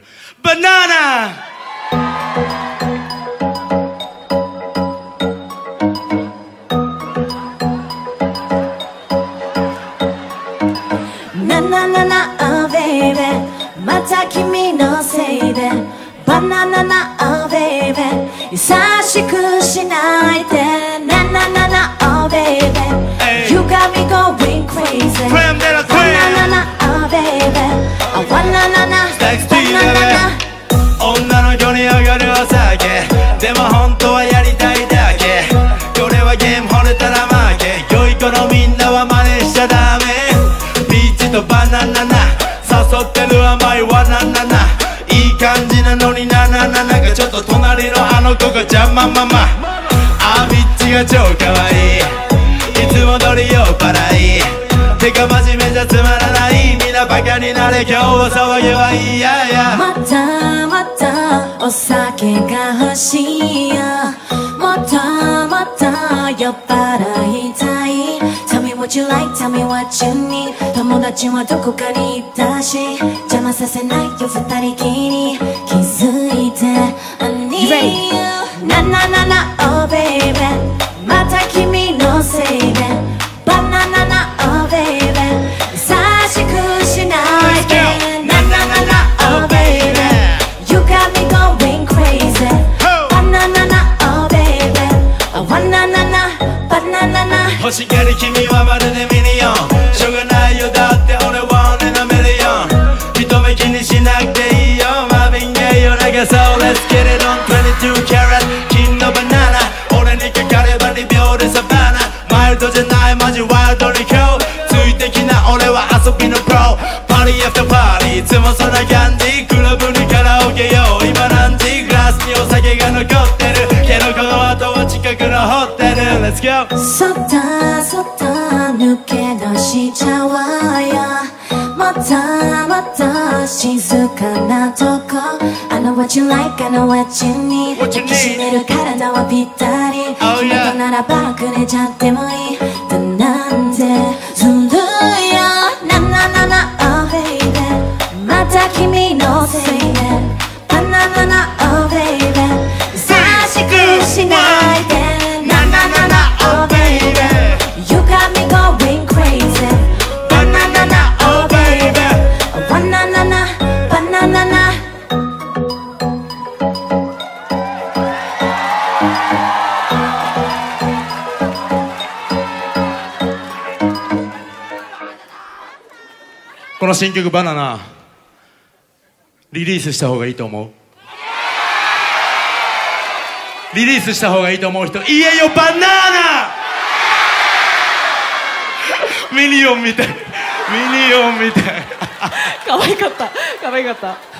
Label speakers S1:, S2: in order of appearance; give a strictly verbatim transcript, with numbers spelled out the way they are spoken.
S1: バナナ
S2: なななな、oh baby また君のせいでバナナな、oh baby 優しくしないでなななな、oh baby You got me going crazy バナナな、oh baby I wanna na na
S1: 女の子に上がるお酒でも本当はやりたいだけこれはゲーム惚れたら負け良い子のみんなは真似しちゃダメピーチとバナナな誘ってる甘いわななないい感じなのになななながちょっと隣のあの子が邪魔ママあビッチが超可愛いいつも通り酔っ払いてか真面目じゃつまらないみんなバカになれ今日は騒げばいいやや
S2: またまたお酒が欲しいよもっともっと酔っ払いたい Tell me what you like, tell me what you need 友達はどこかにいたし邪魔させないよ二人きり気づいて I need you なななな oh baby また君のせいでバナナな oh baby 優しくしないでなななな oh baby You got me going crazy バナナな oh baby I wanna na na banana na
S1: 欲しがる君はまるでミリオンしょうがないよだって俺は俺のミリオン人目気にしなくていいよマーヴィンゲイよ流そう Let's get it on にじゅうにキャラット金のバナナ俺にかかればにびょうでサバナマイルドじゃないマジワイルドに今日ついてきな俺は遊びのプロパリアフターパーリーいつもそんな感じクラブにカラオケよ今何時グラスにお酒が残ってるけどこの後は近くのホテル Let's go
S2: そったそった抜け出しちゃうわよもっともっと静かなとこ I know what you like, I know what you need 抱きしめる体はぴったり君とならばくれちゃってもいいだなんてずるいよなななな oh baby また君のせいでバナナな oh baby 優しくしないでなななな oh baby You got me going crazy banana na oh baby banana na banana na
S1: この新曲バナナリリースした方がいいと思うリリースした方がいいと思う人いえよバナナミニオンみたいミニオンみたい
S3: 可愛かった可愛かった